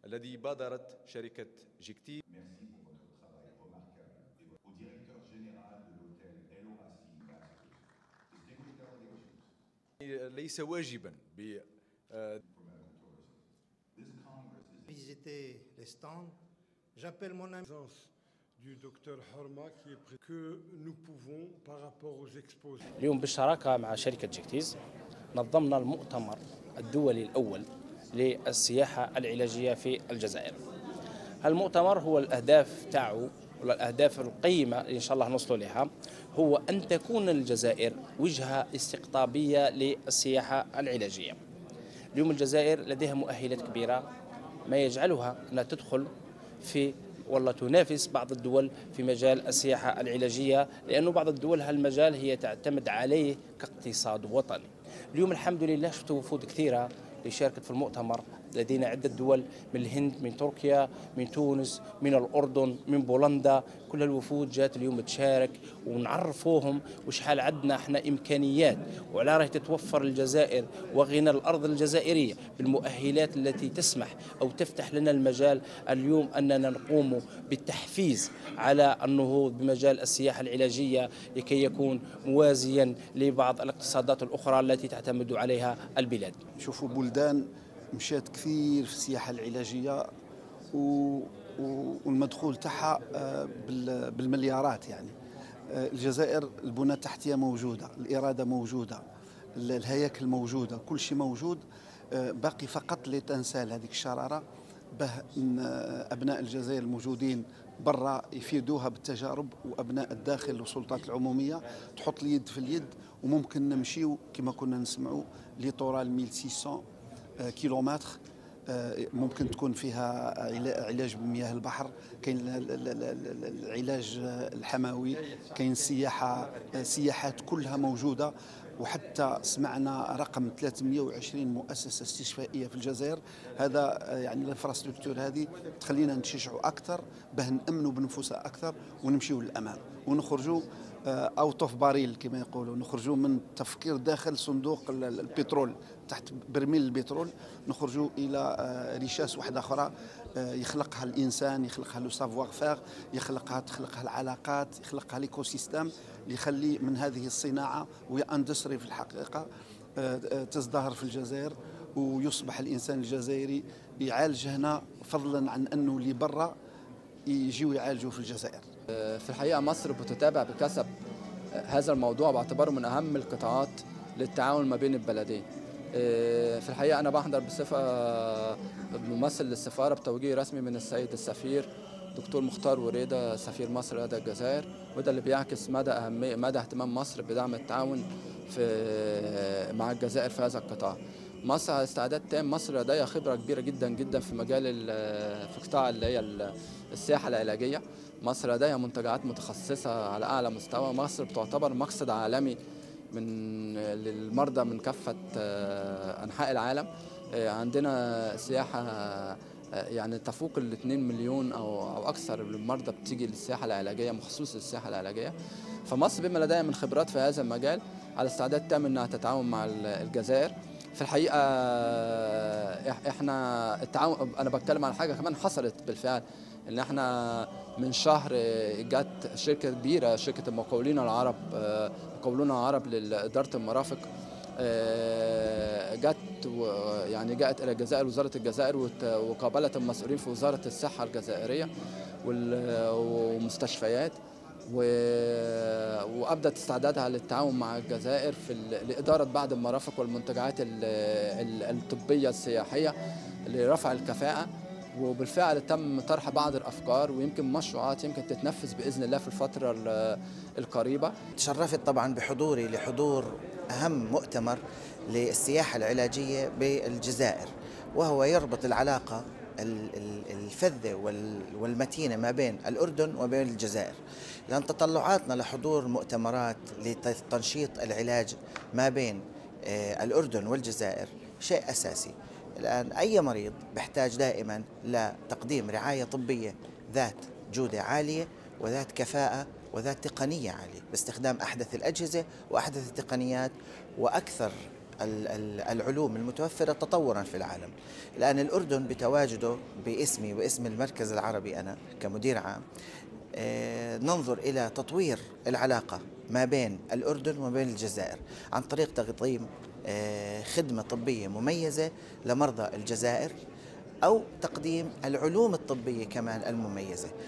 الذي بادرت شركة جيكتي. ليس واجبا visiter les stands. J'appelle mon ami du docteur Horma qui est prêt que nous pouvons par rapport aux exposants. اليوم بالشراكة مع شركة جيكتيز نظمنا المؤتمر الدولي الأول للسياحة العلاجية في الجزائر. المؤتمر هو الأهداف تاعو والأهداف القيمة اللي إن شاء الله نوصلوا لها هو أن تكون الجزائر وجهة استقطابية للسياحة العلاجية. اليوم الجزائر لديها مؤهلات كبيرة ما يجعلها أنها تدخل في والله تنافس بعض الدول في مجال السياحة العلاجية، لأنه بعض الدول هالمجال هي تعتمد عليه كاقتصاد وطني. اليوم الحمد لله شفت وفود كثيرة اللي شاركت في المؤتمر، لدينا عدة دول من الهند، من تركيا، من تونس، من الأردن، من بولندا، كل الوفود جات اليوم تشارك ونعرفوهم وشحال عندنا احنا إمكانيات وعلى راه تتوفر الجزائر وغنى الأرض الجزائرية بالمؤهلات التي تسمح أو تفتح لنا المجال اليوم أننا نقوم بالتحفيز على النهوض بمجال السياحة العلاجية لكي يكون موازيا لبعض الاقتصادات الأخرى التي تعتمد عليها البلاد. شوفوا بلدان مشات كثير في السياحة العلاجية والمدخول تاعها بالمليارات يعني. الجزائر البنى التحتية موجودة، الإرادة موجودة، الهياكل موجودة، كل شيء موجود. باقي فقط لتنسال هذيك الشرارة به أبناء الجزائر الموجودين برا يفيدوها بالتجارب، وأبناء الداخل والسلطات العمومية تحط اليد في اليد، وممكن نمشيو كما كنا نسمعوا لطورال 1600 كيلومتر. ممكن تكون فيها علاج بمياه البحر، كاين العلاج الحموي، كاين سياحات كلها موجودة. وحتى سمعنا رقم 320 مؤسسة استشفائية في الجزائر. هذا يعني الانفراستركتور هذه تخلينا نشجعوا أكثر به نأمنوا بنفوسنا أكثر ونمشيوا للأمام ونخرجوا اوت اوف باريل كما يقولوا، نخرجوا من تفكير داخل صندوق البترول تحت برميل البترول، نخرجوا الى ريشاس واحده اخرى يخلقها الانسان، يخلقها لو سافوار فير، تخلقها العلاقات، يخلقها ليكو سيستيم اللي يخلي من هذه الصناعه وهي اندستري في الحقيقه تزدهر في الجزائر، ويصبح الانسان الجزائري يعالج هنا فضلا عن انه اللي برا يجيوا يعالجوا في الجزائر. في الحقيقة مصر بتتابع بكثب هذا الموضوع باعتباره من أهم القطاعات للتعاون ما بين البلدين. في الحقيقة أنا بحضر بصفة ممثل للسفارة بتوجيه رسمي من السيد السفير دكتور مختار وريدة سفير مصر لدى الجزائر، وده اللي بيعكس مدى اهتمام مصر بدعم التعاون مع الجزائر في هذا القطاع. مصر على استعداد تام. مصر لديها خبرة كبيرة جدا جدا في مجال في قطاع اللي هي السياحة العلاجية. مصر لديها منتجعات متخصصة على أعلى مستوى. مصر بتعتبر مقصد عالمي للمرضى من كافة أنحاء العالم. عندنا سياحة يعني تفوق ال 2 مليون أو أكثر من المرضى بتيجي للسياحة العلاجية، مخصوص للسياحة العلاجية. فمصر بما لديها من خبرات في هذا المجال على استعداد تام أنها تتعاون مع الجزائر. في الحقيقة احنا التعاون، أنا بتكلم عن حاجة كمان حصلت بالفعل، ان احنا من شهر جت شركة كبيرة، شركة المقاولين العرب لإدارة المرافق، جاءت إلى الجزائر وزارة الجزائر وقابلت المسؤولين في وزارة الصحة الجزائرية ومستشفيات، وأبدت استعدادها للتعاون مع الجزائر لإدارة بعض المرافق والمنتجعات الطبية السياحية لرفع الكفاءة. وبالفعل تم طرح بعض الأفكار ويمكن مشروعات يمكن تتنفذ بإذن الله في الفترة القريبة. تشرفت طبعا بحضوري لحضور أهم مؤتمر للسياحة العلاجية بالجزائر، وهو يربط العلاقة الفذة والمتينة ما بين الأردن وبين الجزائر، لأن تطلعاتنا لحضور مؤتمرات لتنشيط العلاج ما بين الأردن والجزائر شيء أساسي. الآن أي مريض بيحتاج دائما لتقديم رعاية طبية ذات جودة عالية وذات كفاءة وذات تقنية عالية باستخدام أحدث الأجهزة وأحدث التقنيات وأكثر العلوم المتوفرة تطورا في العالم. الآن الأردن بتواجده باسمي واسم المركز العربي أنا كمدير عام ننظر إلى تطوير العلاقة ما بين الأردن وما بين الجزائر عن طريق تقديم خدمة طبية مميزة لمرضى الجزائر أو تقديم العلوم الطبية كمان المميزة.